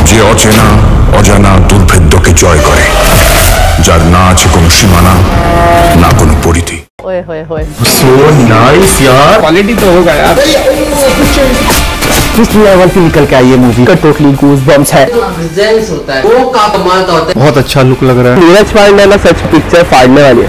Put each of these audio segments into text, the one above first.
যে অচেনা অজানা দুর্ভেদ্যকে জয় করে, যার না আছে কোনো সীমানা, না কোনো পরিধি। So nice यार, क्वालिटी तो होगा यार। इस लेवल से निकल के आई ये मूवी का टोटली गूज़बम्स है। प्रेजेंस होता है वो का कमाल का होता है। बहुत अच्छा लुक लग रहा है। नीरज पांडे ना सच पिक्चर फाड़ने वाली है।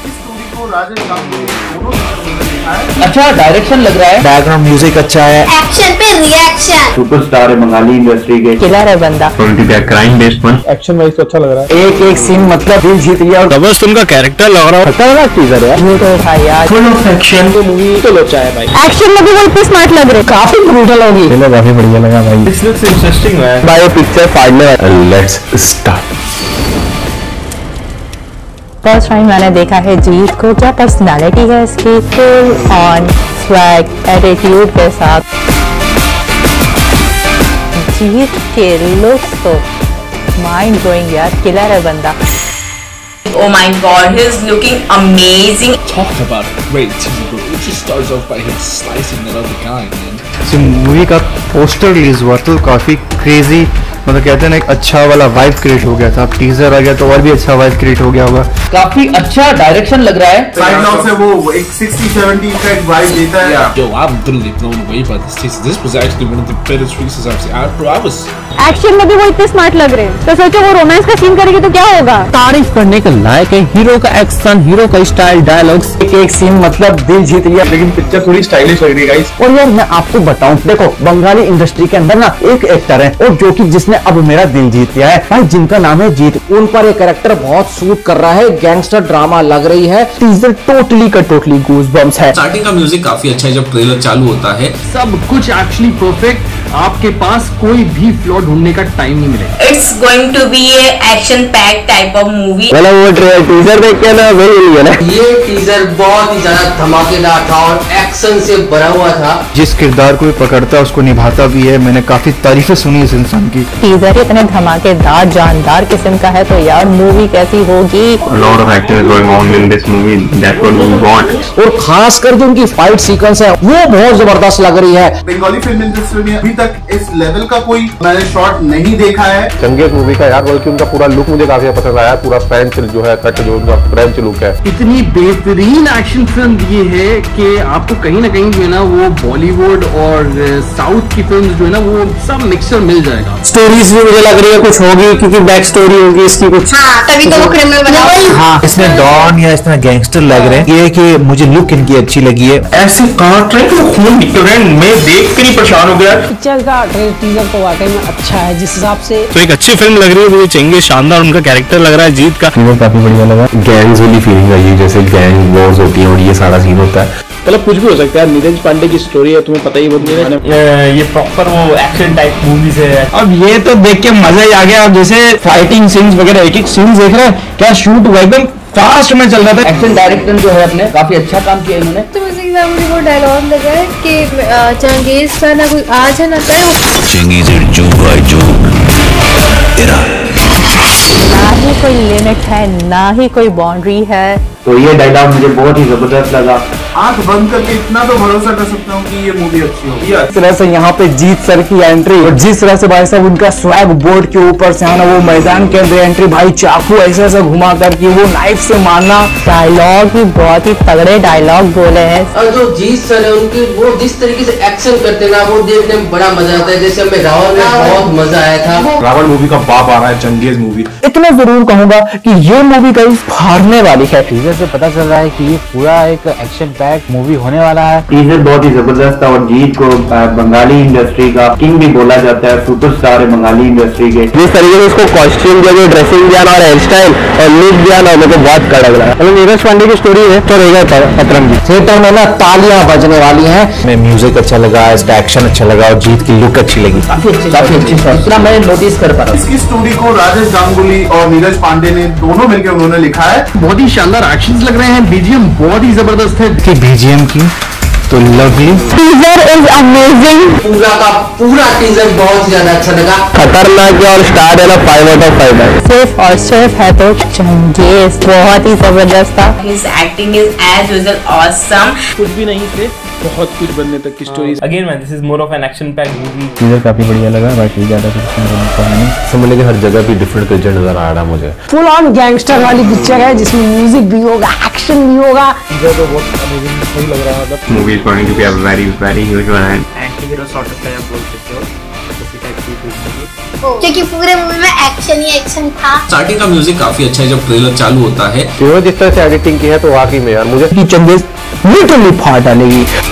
अच्छा डायरेक्शन लग रहा है, बैकग्राउंड म्यूजिक अच्छा है, एक्शन पे रिएक्शन, सुपरस्टार है बंगाली इंडस्ट्री के, किलर है बंदा, crime based one, action wise तो अच्छा लग रहा है। एक एक सीन मतलब दिल जीत लिया। और जबरदस्त उनका कैरेक्टर लग रहा है, खतरनाक टीजर है ये तो भाई यार फुल ऑफ एक्शन। तो मूवी तो लोचा है भाई, एक्शन में भी बहुत स्मार्ट लग रहे, काफी ब्रूटल होगी। चलो काफी बढ़िया लगा भाई, दिस लुक्स इंटरेस्टिंग है भाई। पिक्चर फाड़ने वाला। Let's start. फर्स्ट टाइम मैंने देखा है जीत को, क्या पर्सनालिटी है इसकी, फुल ऑन स्वैग एटीट्यूड के साथ। जीत के लुक्स तो माइंड ब्लोइंग यार, किलर है बंदा। Oh my god, he's looking amazing. Talk about a great teaser, bro. It just starts off by him slicing that other guy, man. Movie का poster release हुआ तो काफी क्रेजी, मतलब कहते हैं ना एक अच्छा वाला वाइब क्रिएट हो गया था। टीजर आ गया तो और भी अच्छा वाइब क्रिएट हो गया होगा। काफी अच्छा डायरेक्शन लग रहा है। साइड लॉक से वो एक 60-70 का एक वाइब देता है। Yo, I'm literally blown away by this teaser. This was actually one of the better teasers I've seen. Bro, I was. Action में भी वो इतने स्मार्ट लग रहे हैं, तो सोचो वो रोमांस का सीन करेगी तो क्या होगा। तारीफ करने के लायक है, हीरो का एक्शन, हीरो का स्टाइल, डायलॉग्स, एक एक सीन मतलब दिल जीत लिया। लेकिन पिक्चर थोड़ी स्टाइलिश लग रही है गाइस। और यार मैं आपको बताऊं, देखो बंगाली इंडस्ट्री के अंदर ना एक एक्टर है और जो कि जिसने अब मेरा दिल जीत लिया है भाई, जिनका नाम है जीत। उन पर ये कैरेक्टर बहुत सूट कर रहा है, गैंगस्टर ड्रामा लग रही है। टीजर टोटली का टोटली गूज़बम्स है। स्टार्टिंग का म्यूजिक काफी अच्छा है, जब ट्रेलर चालू होता है सब कुछ एक्चुअली परफेक्ट, आपके पास कोई भी फ्लॉ ढूंढने का टाइम नहीं मिलेगा। It's going to be a action-packed type of movie. मतलब वो टीजर देख के ना वही है ना, ये टीजर बहुत ही ज्यादा धमाकेदार था और एक्शन से भरा हुआ था। जिस किरदार को पकड़ता है उसको निभाता भी है। मैंने काफी तारीफें सुनी इस इंसान की। टीजर इतने धमाकेदार जानदार किस्म का है तो यार मूवी कैसी होगी। Lot of acting is going on in this movie, that what we want. और खास कर जो उनकी फाइट सीक्वेंस है वो बहुत जबरदस्त लग रही है। बंगाली फिल्म इंडस्ट्री में अभी तक इस लेवल का कोई मैंने शॉट नहीं देखा है। चंगेज मूवी का यार, बल्कि उनका पूरा लुक मुझे काफी पसंद आया। पूरा फ्रेंच जो है कट, जो उनका फ्रेंच लुक है, इतनी बेहतरीन एक्शन फिल्म ये है कि आपको कहीं ना कहीं जो है ना वो बॉलीवुड और साउथ की फिल्म जो है ना वो सब मिक्सर मिल जाएगा। स्टोरीज भी मुझे लग रही है कुछ होगी, क्योंकि बैक स्टोरी होगी इसकी कुछ। हाँ, तभी तो वो क्रिमिनल बना। हाँ, इसमें डॉन या इसमें गैंगस्टर लग रहे हैं। ये कि मुझे लुक इनकी अच्छी लगी है। ऐसे काट रहे हैं खून निकल रहे हैं, मैं देख कर ही परेशान हो गया। पिक्चर का टीजर तो वाकई में अच्छा है जिस हिसाब से। तो एक अच्छी फिल्म लग रही है मुझे। चेंगे शानदार उनका कैरेक्टर लग रहा है जीत का। काफी बढ़िया लगा। गैंग्स वाली फीलिंग आई है, जैसे गैंग वॉर्स होती है और ये सारा सीन होता है। मतलब कुछ भी हो सकता है। नीरज पांडे की स्टोरी है, तुम्हें पता ही बहुत नहीं है। ये प्रॉपर वो एक्शन टाइप मूवीज है। अब ये तो देख के मजा ही आ गया। अब जैसे फाइटिंग सीन्स वगैरह एक एक सीन देख रहे हैं, क्या शूट हुआ एकदम फास्ट में चल रहा था। एक्शन डायरेक्टर जो है अपने काफी अच्छा काम किया इन्होंने। तो मुझे वो डायलॉग लगा है कि चंगेज का ना कोई आज है ना कल। चंगेज जो भाई जो तेरा ना ही कोई लिमिट है, ना ही कोई बाउंड्री है। तो ये डायलॉग मुझे बहुत ही जबरदस्त लगा। आंख बंद करके इतना तो भरोसा कर सकता हूँ कि ये मूवी अच्छी होगी। इस तरह से यहाँ पे जीत सर की एंट्री, और जिस तरह से भाई साहब उनका स्वैग बोर्ड के ऊपर से आना, वो मैदान के अंदर एंट्री, भाई चाकू ऐसे ऐसे घुमा करके वो नाइफ से मारना। डायलॉग ही बहुत ही तगड़े डायलॉग बोले हैं। और जो जीत सर है उनकी वो जिस तरीके से एक्शन करते हैं ना, वो देखने में बड़ा मजा आता है। जैसे हमें रावण में बहुत मजा आया था। रावण मूवी का बाप आ रहा है, चंगेज मूवी। इतना जरूर कहूंगा कि ये मूवी कहीं फाड़ने वाली है। टीजर से पता चल रहा है कि ये पूरा एक एक्शन पैक मूवी होने वाला है। टीजर बहुत ही जबरदस्त था और जीत को बंगाली इंडस्ट्री का किंग भी बोला जाता है, सुपरस्टार है बंगाली इंडस्ट्री के। जिस तरीके से उसको कॉस्ट्यूम दिया, ड्रेसिंग दिया और हेयर स्टाइल और लुक दिया ना, मेरे को बहुत कड़ा लग रहा है। नीरज पांडे की स्टोरी है तो रहेगा पतरंगी। थिएटर में ना तालियां बजने वाली हैं। मैं म्यूजिक अच्छा लगा, इसका एक्शन अच्छा लगा और जीत की लुक अच्छी लगी। काफी अच्छी इतना मैं नोटिस कर पा रहा हूँ। इसकी स्टोरी को राजेश गांगुली और नीरज पांडे ने दोनों मिलकर उन्होंने लिखा है। बहुत ही शानदार एक्शन लग रहे हैं, बीजीएम बहुत ही जबरदस्त है। बीजीएम की तो लवली। Teaser is amazing. पूरा का पूरा टीजर बहुत ज्यादा अच्छा लगा। खतरनाक और स्टार है ना 5 out of 5 है। सिर्फ और सिर्फ है तो चंगेज बहुत ही जबरदस्त था। His acting is as usual awesome. कुछ भी नहीं थे, बहुत कुछ बनने तक की story. Again man this is more of an action pack movie. Teaser काफी बढ़िया लगा, बाकी ज्यादा कुछ नहीं। समझ कि हर जगह भी डिफरेंट कल्चर नजर आ रहा है मुझे। फुल ऑन गैंगस्टर वाली पिक्चर है जिसमें म्यूजिक भी होगा, एक्शन भी होगा। टीजर तो बहुत अमेजिंग सही लग रहा है। मतलब movie is going to be a very very huge one and anti hero sort of type बोल सकते हो, क्योंकि पूरे मूवी में एक्शन ही एक्शन था। स्टार्टिंग का म्यूजिक काफी अच्छा है जब ट्रेलर चालू होता है। जिस तरह से एडिटिंग की है तो वाकई में यार मुझे की चंगेज लिटरली फाड़ डालेगी।